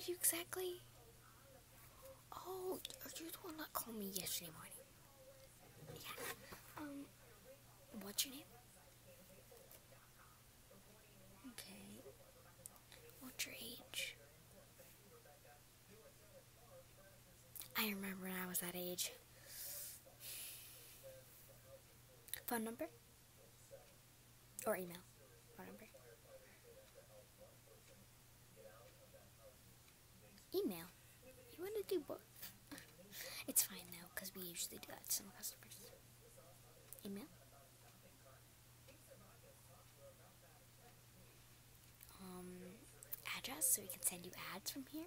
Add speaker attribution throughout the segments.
Speaker 1: did you exactly? Oh, are you the one that called me yesterday morning? Yeah. What's your name? Okay. What's your age? I remember when I was that age. Phone number? Or email? Phone number? Email. You want to do both? It's fine though, because we usually do that to some customers. Email? Address so we can send you ads from here?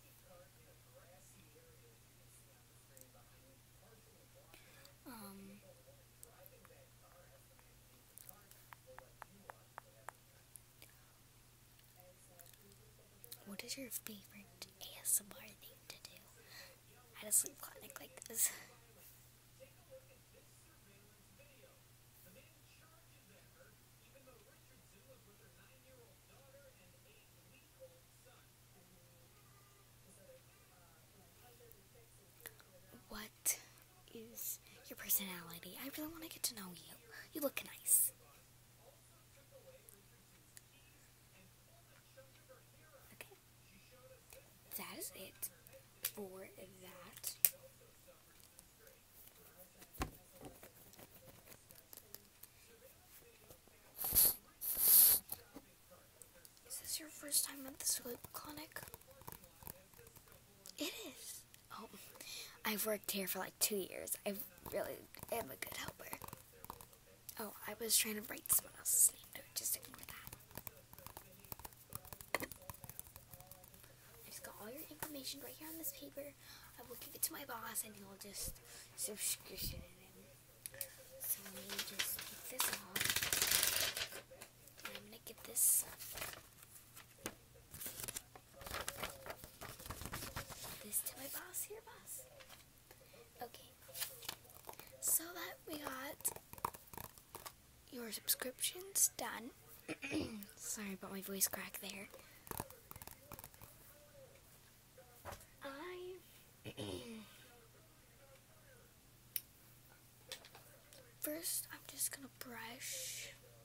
Speaker 1: What is your favorite ASMR thing to do at a sleep clinic like this? What is your personality? I really want to get to know you. You look nice. Okay. That is it for that. Is this your first time at the sleep clinic? It is. Oh, I've worked here for like 2 years. I really am a good helper. Oh, I was trying to write someone else's name. No, just ignore that. I just got all your information right here on this paper. I will give it to my boss and he'll just subscription it in. So let me just take this off. And I'm gonna give this to my boss. Here, boss. Okay. So that we got your subscriptions done. Sorry about my voice crack there. First, I'm just gonna brush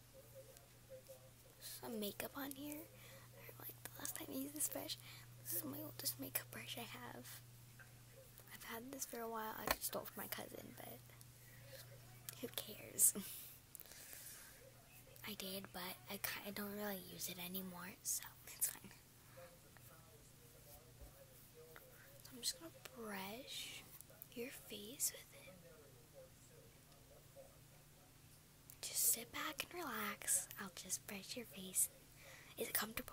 Speaker 1: some makeup on here. Like the last time I used this brush. This is my oldest makeup brush I have. I've had this for a while. I just stole it from my cousin, but who cares? I did, but I kind of don't really use it anymore, so it's fine. So I'm just gonna brush your face with it. Just sit back and relax. I'll just brush your face. Is it comfortable?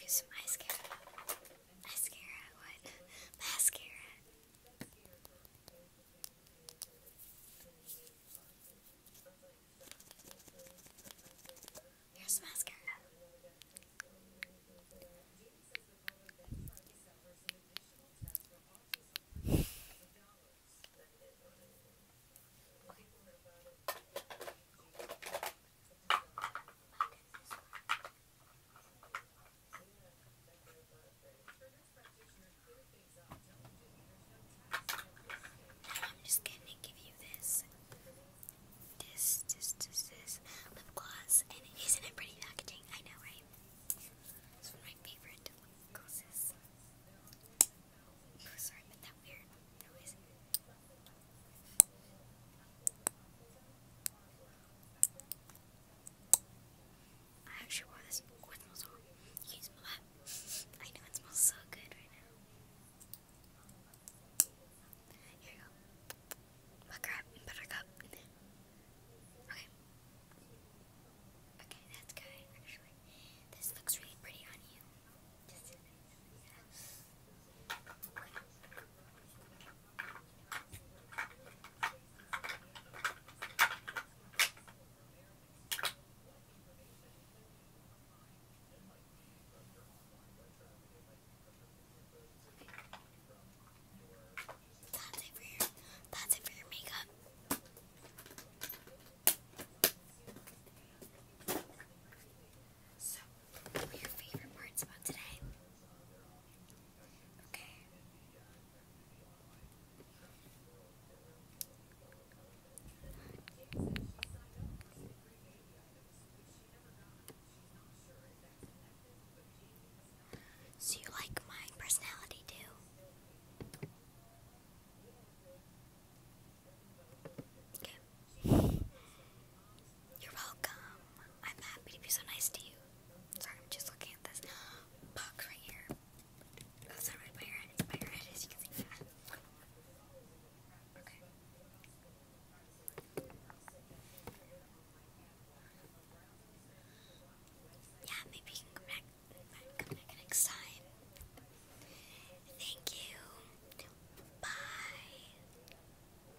Speaker 1: use my skin.